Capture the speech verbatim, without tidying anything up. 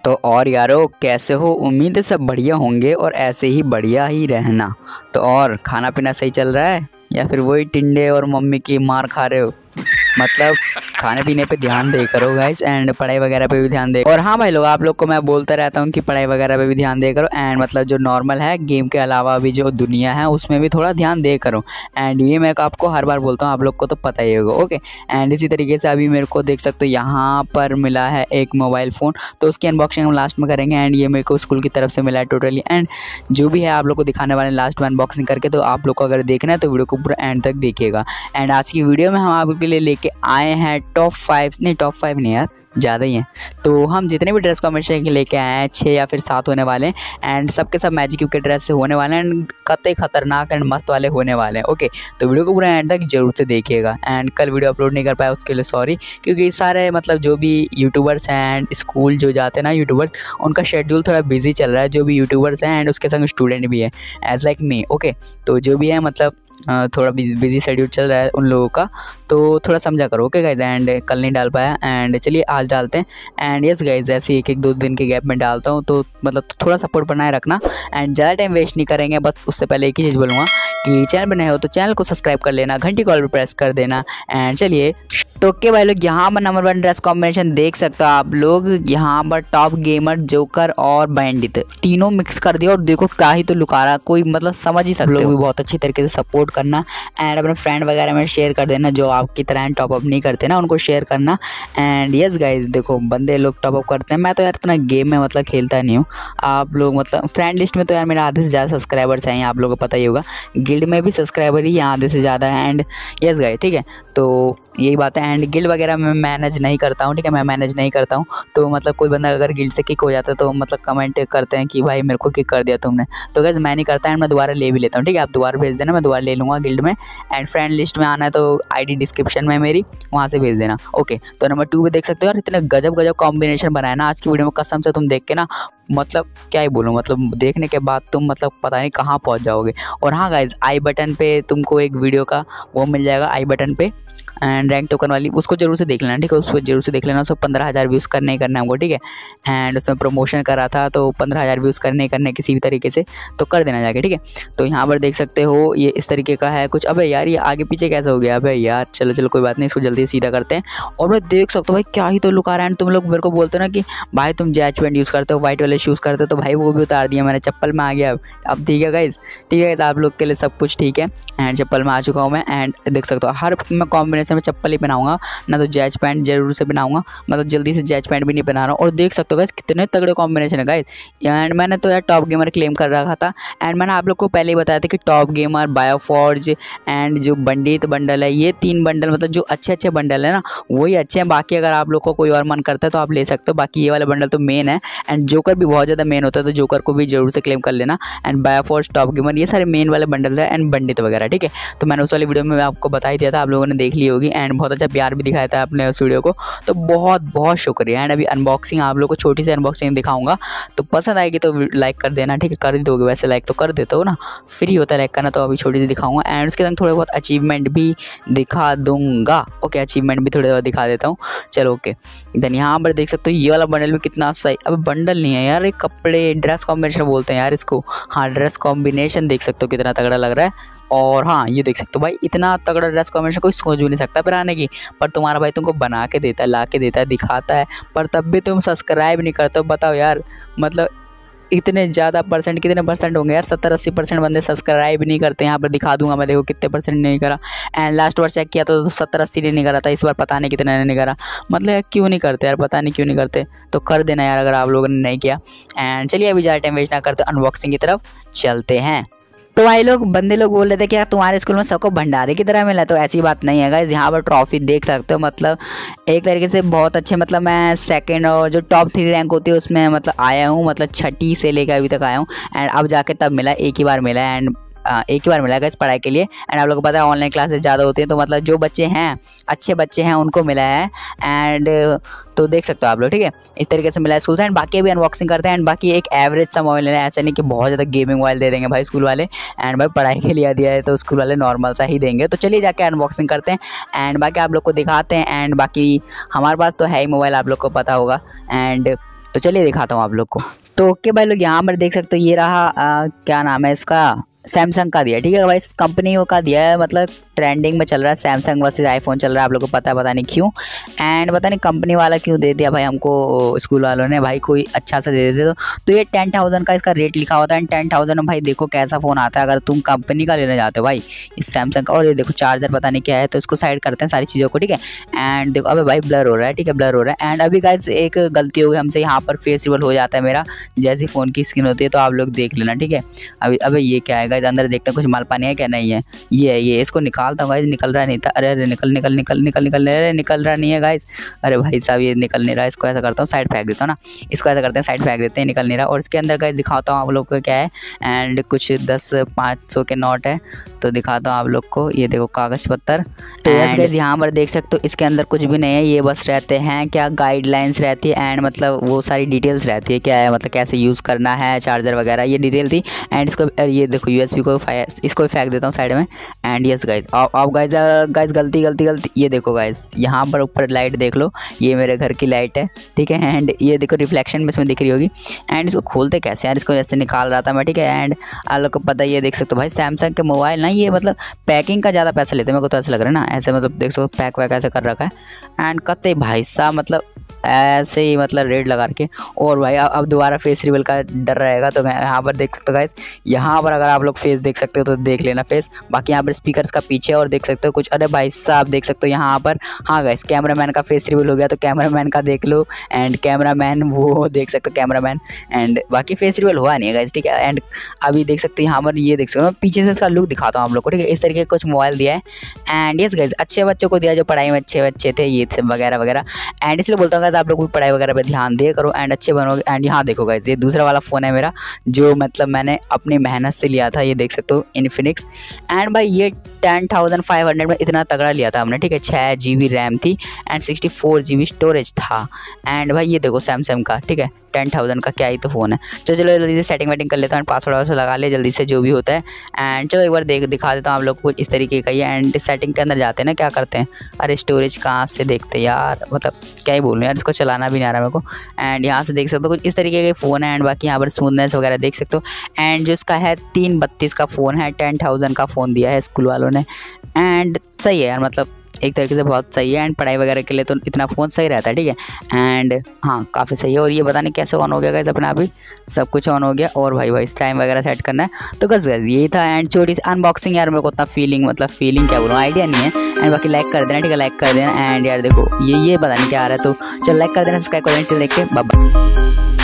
तो और यारो कैसे हो? उम्मीद है सब बढ़िया होंगे और ऐसे ही बढ़िया ही रहना। तो और खाना पीना सही चल रहा है या फिर वही टिंडे और मम्मी की मार खा रहे हो? मतलब खाने पीने पे ध्यान दे करो गाइस, एंड पढ़ाई वगैरह पे भी ध्यान दे। और हाँ भाई लोग, आप लोग को मैं बोलता रहता हूँ कि पढ़ाई वगैरह पे भी ध्यान दे करो, एंड मतलब जो नॉर्मल है गेम के अलावा अभी जो दुनिया है उसमें भी थोड़ा ध्यान दे करो। एंड ये मैं आपको हर बार बोलता हूँ, आप लोग को तो पता ही होगा। ओके, एंड इसी तरीके से अभी मेरे को देख सकते हो यहाँ पर मिला है एक मोबाइल फ़ोन, तो उसकी अनबॉक्सिंग हम लास्ट में करेंगे। एंड ये मेरे को स्कूल की तरफ से मिला है टोटली, एंड जो भी है आप लोग को दिखाने वाले लास्ट में अनबॉक्सिंग करके। तो आप लोग को अगर देखना है तो वीडियो को पूरा एंड तक देखिएगा। एंड आज की वीडियो में हम आपके लिए लेके आए हैं टॉप फाइव, नहीं टॉप फाइव नहीं यार, ज़्यादा ही हैं। तो हम जितने भी ड्रेस कॉम्बिनेशन के लेके आए हैं छः या फिर सात होने वाले हैं, एंड सबके सब मैजिक क्यूब के ड्रेस से होने वाले हैं, एंड कतई खतरनाक एंड मस्त वाले होने वाले हैं। ओके, तो वीडियो को पूरा एंड तक जरूर से देखिएगा। एंड कल वीडियो अपलोड नहीं कर पाया उसके लिए सॉरी, क्योंकि सारे मतलब जो भी यूट्यूबर्स हैं एंड स्कूल जो जाते हैं ना यूट्यूबर्स, उनका शेड्यूल थोड़ा बिजी चल रहा है। जो भी यूट्यूबर्स हैं एंड उसके संग स्टूडेंट भी है एज लाइक मी। ओके, तो जो भी है मतलब थोड़ा बिजी शेड्यूल चल रहा है उन लोगों का, तो थोड़ा समझा करो। ओके गाइज, एंड कल नहीं डाल पाया, एंड चलिए आज डालते हैं। एंड यस गाइज, ऐसे एक एक दो दिन के गैप में डालता हूँ, तो मतलब थोड़ा सपोर्ट बनाए रखना एंड ज़्यादा टाइम वेस्ट नहीं करेंगे। बस उससे पहले एक ही चीज़ बोलूँगा कि चैनल पर नए हो तो चैनल को सब्सक्राइब कर लेना, घंटी कॉल पर प्रेस कर देना। एंड चलिए तो ओके भाई लोग, यहाँ पर नंबर वन ड्रेस कॉम्बिनेशन देख सकते हो आप लोग। यहाँ पर टॉप गेमर, जोकर और बैंडिट तीनों मिक्स कर दिया, और देखो क्या ही तो लुकारा, कोई मतलब समझ ही सकते हो। लोग भी बहुत अच्छी तरीके से सपोर्ट करना एंड अपने फ्रेंड वगैरह में शेयर कर देना, जो आपकी तरह टॉप अप नहीं करते ना उनको शेयर करना। एंड यस गाइज, देखो बंदे लोग टॉप अप करते हैं, मैं तो यार इतना गेम में मतलब खेलता नहीं हूँ। आप लोग मतलब फ्रेंड लिस्ट में तो यार मेरा आधे से ज़्यादा सब्सक्राइबर्स हैं, आप लोगों को पता ही होगा। गिल्ड में भी सब्सक्राइबर ही आधे से ज़्यादा है। एंड यस गाइज, ठीक है, तो यही बात है। एंड गिल्ड वगैरह मैं मैनेज नहीं करता हूँ, ठीक है, मैं मैनेज नहीं करता हूँ। तो मतलब कोई बंदा अगर गिल्ड से किक हो जाता है तो मतलब कमेंट करते हैं कि भाई मेरे को किक कर दिया तुमने, तो गाइस मैं नहीं करता, एंड मैं दोबारा ले भी लेता हूँ। ठीक है, आप दोबारा भेज देना, मैं दोबारा ले लूँगा गिल्ड में। एंड फ्रेंड लिस्ट में आना है तो आईडी डिस्क्रिप्शन में मेरी, वहाँ से भेज देना। ओके, तो नंबर टू पे देख सकते हो यार, इतने गजब गजब कॉम्बिनेशन बनाया ना आज की वीडियो में, कसम से तुम देख के ना मतलब क्या ही बोलूँ, मतलब देखने के बाद तुम मतलब पता नहीं कहाँ पहुँच जाओगे। और हाँ गाइज, आई बटन पे तुमको एक वीडियो का वो मिल जाएगा आई बटन पे, एंड रैंक टोकन वाली, उसको जरूर से देख लेना। ठीक है, उसको जरूर से देख लेना। उसको पंद्रह हज़ार व्यूज़ करने ही करना है हमको, ठीक है। एंड उसमें प्रमोशन करा था तो पंद्रह हज़ार व्यूज़ करने ही करने किसी भी तरीके से, तो कर देना जाके, ठीक है। तो यहाँ पर देख सकते हो ये इस तरीके का है कुछ। अबे यार ये आगे पीछे कैसे हो गया? अबे यार चलो चलो कोई बात नहीं, इसको जल्दी सीधा करते हैं। और मैं देख सकता हूँ भाई क्या ही तो लुक आ रहा है। तुम लोग मेरे को बोलते हो ना कि भाई तुम जैच पैंट यूज़ करते हो, व्हाइट वाले शूज़ करते हो, तो भाई वो भी उतार दिया मैंने, चप्पल में आ गया अब अब ठीक है गाइज, ठीक है, तो आप लोग के लिए सब कुछ ठीक है। एंड चप्पल में आ चुका हूँ मैं, एंड देख सकते हो हर मैं कॉम्बिनेशन में चप्पल ही पहनाऊंगा ना, तो जैच पैंट जरूर से पहनाऊंगा, मतलब जल्दी से जैच पैंट भी नहीं पहना रहा हूँ। और देख सकते हो गाइस कितने तगड़े कॉम्बिनेशन है गाइस। एंड मैंने तो यार टॉप गेमर क्लेम कर रखा था, एंड मैंने आप लोग को पहले ही बताया था कि टॉप गेमर, बायोफॉर्ज एंड जो बंडित बंडल है, ये तीन बंडल मतलब जो अच्छे अच्छे बंडल है ना वही अच्छे हैं। बाकी अगर आप लोग को कोई और मन करता है तो आप ले सकते हो, बाकी ये वाला बंडल तो मेन है। एंड जोकर भी बहुत ज़्यादा मेन होता है, तो जोकर को भी जरूर से क्लेम कर लेना। एंड बायोफॉर्ज, टॉप गेमर, ये सारे मेन वाले बंडल है, एंड बंडित वगैरह, ठीक है। तो मैंने उस वाली वीडियो में आपको बता ही दिया था, आप लोगों ने देख ली होगी, एंड बहुत अच्छा प्यार भी दिखाया था आपने उस वीडियो को, तो बहुत बहुत शुक्रिया। एंड अभी अनबॉक्सिंग आप लोग को छोटी सी अनबॉक्सिंग दिखाऊंगा, तो पसंद आएगी तो लाइक कर देना, ठीक है, कर ही दोगे वैसे, लाइक तो कर देते हो ना, फ्री होता है लाइक करना। तो अभी छोटी सी दिखाऊंगा, एंड उसके संग थोड़े बहुत अचीवमेंट भी दिखा दूंगा। ओके, अचीवमेंट भी थोड़े बहुत दिखा देता हूँ, चलो ओके। देन यहाँ पर देख सकते हो ये वाला बंडल में कितना सही, अब बंडल नहीं है यार, एक कपड़े ड्रेस कॉम्बिनेशन बोलते हैं यार इसको। हाँ, ड्रेस कॉम्बिनेशन देख सकते हो कितना तगड़ा लग रहा है। और हाँ ये देख सकते हो भाई, इतना तगड़ा ड्रेस कॉम्बिनेशन कोई सोच भी नहीं सकता बनाने की, पर तुम्हारा भाई तुमको बना के देता है, ला के देता है, दिखाता है, पर तब भी तुम सब्सक्राइब नहीं करते हो। बताओ यार, मतलब इतने ज़्यादा परसेंट, कितने परसेंट होंगे यार, सत्तर अस्सी परसेंट बंदे सब्सक्राइब नहीं करते। यहाँ पर दिखा दूंगा मैं, देखो कितने परसेंट नहीं करा। एंड लास्ट बार चेक किया तो सत्तर अस्सी ने नहीं करा था, इस बार पता नहीं कितने ने नहीं करा। मतलब यार क्यों नहीं करते यार, पता नहीं क्यों नहीं करते, तो कर देना यार अगर आप लोगों ने नहीं किया। एंड चलिए अभी ज़्यादा टाइम वेस्ट ना करते, अनबॉक्सिंग की तरफ चलते हैं। तो भाई लोग, बंदे लोग बोल रहे थे कि यार तुम्हारे स्कूल में सबको भंडारे की तरह मिला, तो ऐसी बात नहीं है गाइस। यहाँ पर ट्रॉफी देख सकते हो, मतलब एक तरीके से बहुत अच्छे, मतलब मैं सेकंड और जो टॉप थ्री रैंक होती है उसमें मतलब आया हूँ, मतलब छठी से लेकर अभी तक आया हूँ। एंड अब जाके तब मिला, एक ही बार मिला, एंड एक ही बार मिला इस पढ़ाई के लिए। एंड आप लोगों को पता है ऑनलाइन क्लासेस ज़्यादा होती हैं, तो मतलब जो बच्चे हैं अच्छे बच्चे हैं उनको मिला है। एंड तो देख सकते हो आप लोग, ठीक है, इस तरीके से मिला है स्कूल से। एंड बाकी अभी अनबॉक्सिंग करते हैं। एंड बाकी एक एवरेज सा मोबाइल लेना है, ऐसा नहीं कि बहुत ज़्यादा गेमिंग मोबाइल दे देंगे भाई स्कूल वाले। एंड भाई पढ़ाई के लिए दिया है तो स्कूल वाले नॉर्मल सा ही देंगे। तो चलिए जाके अनबॉक्सिंग करते हैं, एंड बाकी आप लोग को दिखाते हैं। एंड बाकी हमारे पास तो है ही मोबाइल, आप लोग को पता होगा। एंड तो चलिए दिखाता हूँ आप लोग को। तो ओके भाई लोग, यहाँ पर देख सकते हो ये रहा आ, क्या नाम है इसका, सैमसंग का दिया, ठीक है भाई, कंपनियों का दिया है, मतलब ट्रेंडिंग में चल रहा है, सैमसंग वर्सेस आईफोन चल रहा है, आप लोगों को पता है, पता नहीं क्यों, एंड पता नहीं कंपनी वाला क्यों दे दिया भाई हमको, स्कूल वालों ने भाई कोई अच्छा सा दे देते तो, तो ये टेन थाउजेंड का इसका रेट लिखा होता है, एंड टेन थाउजेंड में भाई देखो कैसा फ़ोन आता है अगर तुम कंपनी का लेने जाते हो भाई, इस सैमसंग का। और ये देखो चार्जर पता नहीं क्या है, तो इसको साइड करते हैं सारी चीज़ों को, ठीक है। एंड देखो अबे भाई ब्लर हो रहा है, ठीक है, ब्लर हो रहा है। एंड अभी गाइस एक गलती हो गई हमसे, यहाँ पर फेसिबल हो जाता है मेरा, जैसी फ़ोन की स्क्रीन होती है, तो आप लोग देख लेना, ठीक है। अभी अबे ये क्या है गाइस, अंदर देखते हैं कुछ माल पानी है क्या, नहीं है, ये है, ये इसको निकालता हूँ गाइस, निकल रहा नहीं था, अरे अरे निकल निकल निकल निकल निकल अरे निकल रहा नहीं है गाइस, अरे भाई साहब ये निकल नहीं रहा, इसको ऐसा करता हूँ साइड फेंक देता हूँ ना, इसको ऐसा करते हैं साइड फेंक देते हैं, निकल नहीं रहा। और इसके अंदर गाइस दिखाता हूँ आप लोग को क्या है, एंड कुछ दस पाँच सौ के नोट है, तो दिखाता हूँ आप लोग को, ये देखो कागज़ पत्तर। तो यस गाइस यहाँ पर देख सकते हो इसके अंदर कुछ भी नहीं है, ये बस रहते हैं क्या, गाइडलाइंस रहती है, एंड मतलब वो सारी डिटेल्स रहती है, क्या है मतलब कैसे यूज़ करना है, चार्जर वगैरह ये डिटेल थी। एंड इसको ये देखो यूएसबी को इसको फेंक देता हूँ साइड में। एंड यस गाइस अब गाइस गाइस गलती गलती गलती ये देखो गाइस, यहाँ पर ऊपर लाइट देख लो, ये मेरे घर की लाइट है, ठीक है। एंड ये देखो रिफ्लेक्शन में इसमें दिख रही होगी। एंड इसको खोलते कैसे यार, इसको जैसे निकाल रहा था मैं, ठीक है। एंड आप लोग को पता ये देख सकते हो भाई सैमसंग के मोबाइल ना, ये मतलब पैकिंग का ज़्यादा पैसा लेते हैं, मेरे को तो ऐसा लग रहा है ना, ऐसे मतलब देख सकते पैक वैक ऐसे कर रखा है। एंड कते भाई साहब मतलब ऐसे ही मतलब रेड लगा के। और भाई अब दोबारा फेस रिवील का डर रहेगा, तो यहाँ पर देख सकते हो गाइस, यहाँ पर अगर आप लोग फेस देख सकते हो तो देख लेना फेस, बाकी यहाँ पर स्पीकर्स का पीछे और देख सकते हो कुछ, अरे भाई साहब देख सकते हो यहाँ पर, हाँ गाइस कैमरामैन का फेस रिवील हो गया, तो कैमरामैन का देख लो। एंड कैमरामैन वो देख सकते हो कैमरामैन, एंड बाकी फेस रिवील हुआ नहीं है गाइस, ठीक है। एंड अभी देख सकते हो यहाँ पर ये देख सकते हो, पीछे से इसका लुक दिखाता हूँ आप लोग को, ठीक है। इस तरीके का कुछ मोबाइल दिया है। एंड यस गाइस अच्छे बच्चों को दिया, जो पढ़ाई में अच्छे बच्चे थे ये थे वगैरह वगैरह। एंड इसलिए बोलता हूँ गाइस आप लोग भी पढ़ाई वगैरह पे ध्यान दे करो, एंड अच्छे बनोगे। एंड यहाँ देखो गाइस ये दूसरा वाला फ़ोन है मेरा, जो मतलब मैंने अपनी मेहनत से लिया था, ये देख सकते हो इन्फिनिक्स। एंड भाई ये टेन थाउजेंड फाइव हंड्रेड में इतना तगड़ा लिया था हमने, ठीक है। छः जी बी रैम थी and sixty four G B storage था। एंड भाई ये देखो सैमसंग का, ठीक है, टेन थाउजेंड का क्या ही तो फ़ोन है। चलो चलो जल्दी से सेटिंग वेटिंग कर लेता हूँ, पासवर्ड वासवर्ड लगा ले जल्दी से जो भी होता है। एंड चलो एक बार देख दिखा देता हूँ आप लोग को, कुछ इस तरीके का ही है। एंड सेटिंग के अंदर जाते हैं ना, क्या करते हैं, अरे स्टोरेज कहाँ से देखते यार, मतलब क्या ही बोलूँ यार, इसको चलाना भी नहीं आ रहा मेरे को। एंड यहाँ से देख सकते हो कुछ इस तरीके के फ़ोन है। एंड बाकी यहाँ पर स्मूथनेस वगैरह देख सकते हो। एंड जो इसका है तीन बत्तीस का फ़ोन है, टेन थाउजेंड का फ़ोन दिया है स्कूल वालों ने। एंड सही है यार, मतलब एक तरीके से बहुत सही है। एंड पढ़ाई वगैरह के लिए तो इतना फ़ोन सही रहता है, ठीक है। एंड हाँ काफ़ी सही है। और ये पता नहीं कैसे ऑन हो गया गाइस, अपना अभी सब कुछ ऑन हो गया। और भाई भाई इस टाइम वगैरह सेट करना है, तो बस यही था। एंड छोटी सी अनबॉक्सिंग यार, मेरे को उतना फीलिंग मतलब फीलिंग क्या बोलूँ आइडिया नहीं है। एंड बाकी लाइक कर देना, ठीक है, लाइक कर देना। एंड यार देखो ये ये पता नहीं क्या आ रहा है, तो चल लाइक कर देना, सब्सक्राइब कर देना, चल देख के बाय बाय।